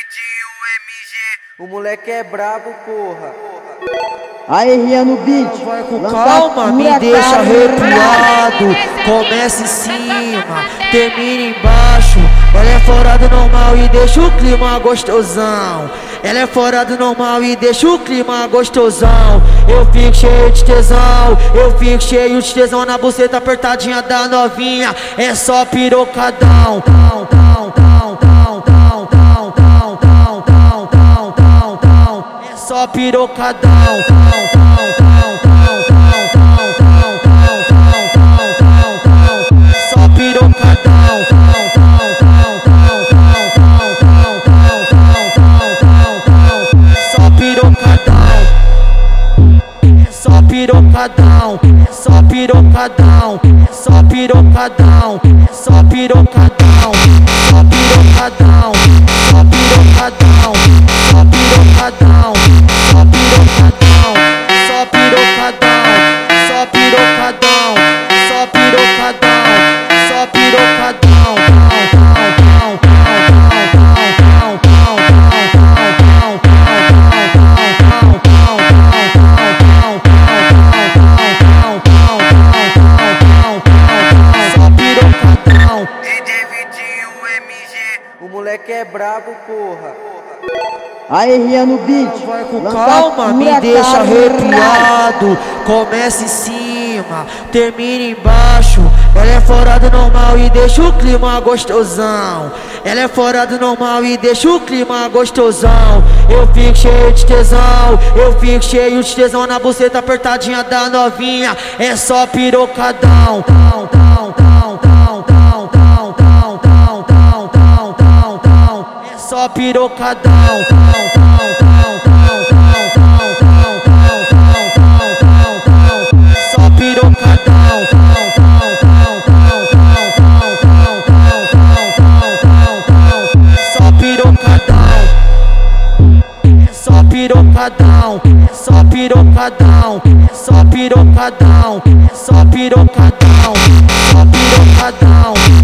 Davidinho MG, o moleque é brabo, porra. Aí, Rian no beat. Vai com calma, me deixa arrepiado. Começa em cima, termina embaixo. Ela é fora do normal e deixa o clima gostosão. Ela é fora do normal e deixa o clima gostosão. Eu fico cheio de tesão, eu fico cheio de tesão na buceta apertadinha da novinha. É só pirocadão. É só pirocadão. Só pirocadão. Só pirocadão. É só pirocadão. É só pirocadão. É só pirocadão. É só pirocadão. Só pirocadão. Só pirocadão. Só pirocadão. Só pirocadão. Só pirocadão. Só pirocadão. Só pirocadão. Só pirocadão. Só pirocadão. E Davidinho MG, o moleque é brabo, porra. Aí, Rian no beat. Vai com calma, me deixa arrepiado. Começa em cima, termina embaixo. Ela é fora do normal e deixa o clima gostosão. Ela é fora do normal e deixa o clima gostosão. Eu fico cheio de tesão, eu fico cheio de tesão na buceta apertadinha da novinha. É só pirocadão. É só pirocadão. Só pirocadão. Só pirocadão. É só pirocadão. É só pirocadão. É só pirocadão. É só pirocadão. Só pirocadão.